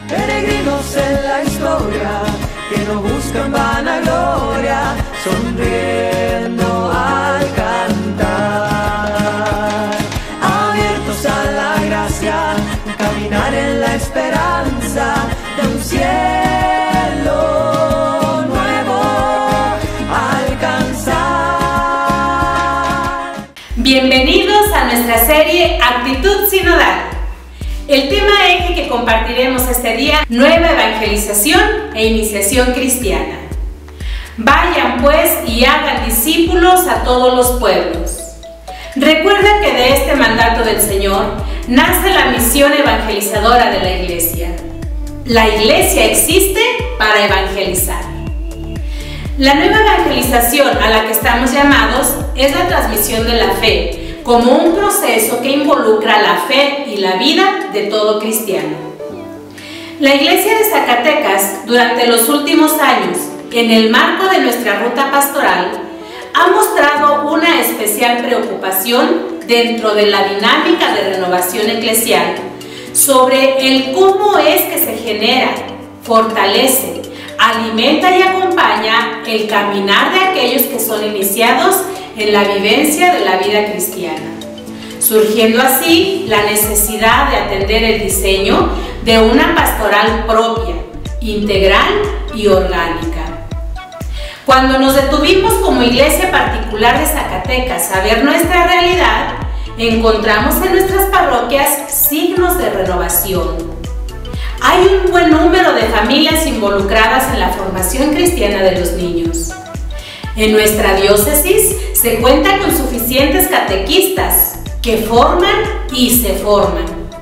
peregrinos en la historia, que no buscan vanagloria, sonriendo al cantar. Abiertos a la gracia, caminar en la esperanza de un cielo nuevo alcanzar. Bienvenidos a nuestra serie Actitud Sinodal. El tema eje que compartiremos este día: nueva evangelización e iniciación cristiana. Vayan pues y hagan discípulos a todos los pueblos. Recuerda que de este mandato del Señor nace la misión evangelizadora de la Iglesia. La Iglesia existe para evangelizar. La nueva evangelización a la que estamos llamados es la transmisión de la fe, como un proceso que involucra la fe y la vida de todo cristiano. La Iglesia de Zacatecas, durante los últimos años, en el marco de nuestra ruta pastoral, ha mostrado una especial preocupación dentro de la dinámica de renovación eclesial sobre el cómo es que se genera, fortalece, alimenta y acompaña el caminar de aquellos que son iniciados en la vivencia de la vida cristiana, surgiendo así la necesidad de atender el diseño de una pastoral propia, integral y orgánica. Cuando nos detuvimos como iglesia particular de Zacatecas a ver nuestra realidad, encontramos en nuestras parroquias signos de renovación. Hay un buen número de familias involucradas en la formación cristiana de los niños. En nuestra diócesis se cuenta con suficientes catequistas que forman y se forman.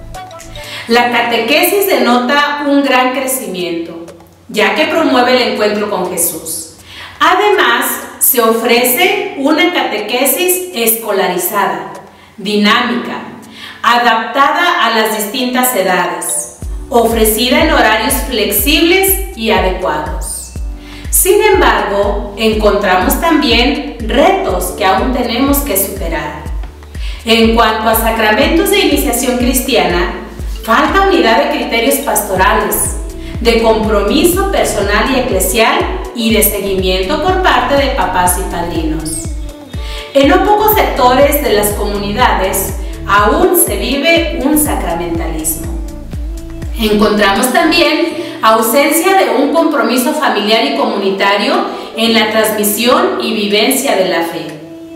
La catequesis denota un gran crecimiento, ya que promueve el encuentro con Jesús. Además, se ofrece una catequesis escolarizada, dinámica, adaptada a las distintas edades, ofrecida en horarios flexibles y adecuados. Sin embargo, encontramos también retos que aún tenemos que superar. En cuanto a sacramentos de iniciación cristiana, falta unidad de criterios pastorales, de compromiso personal y eclesial y de seguimiento por parte de papás y padrinos. En no pocos sectores de las comunidades aún se vive un sacramentalismo. Encontramos también ausencia de un compromiso familiar y comunitario en la transmisión y vivencia de la fe.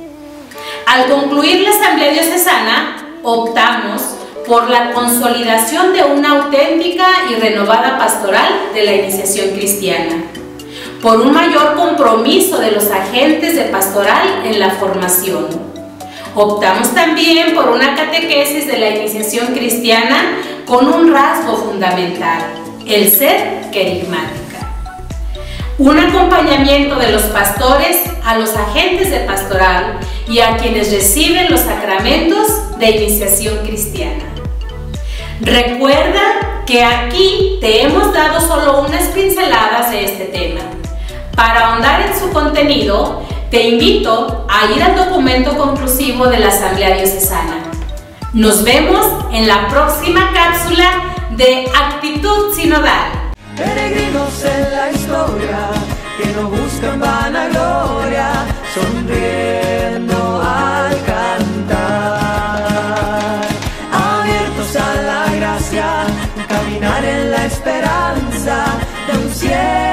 Al concluir la Asamblea Diocesana, optamos por la consolidación de una auténtica y renovada pastoral de la iniciación cristiana, por un mayor compromiso de los agentes de pastoral en la formación. Optamos también por una catequesis de la iniciación cristiana con un rasgo fundamental: el ser querigmática. Un acompañamiento de los pastores a los agentes de pastoral y a quienes reciben los sacramentos de iniciación cristiana. Recuerda que aquí te hemos dado solo unas pinceladas de este tema. Para ahondar en su contenido, te invito a ir al documento conclusivo de la Asamblea Diocesana. Nos vemos en la próxima cápsula de Actitud Sinodal. Peregrinos en la historia, que no buscan vanagloria, sonriendo al cantar. Abiertos a la gracia, caminar en la esperanza de un cielo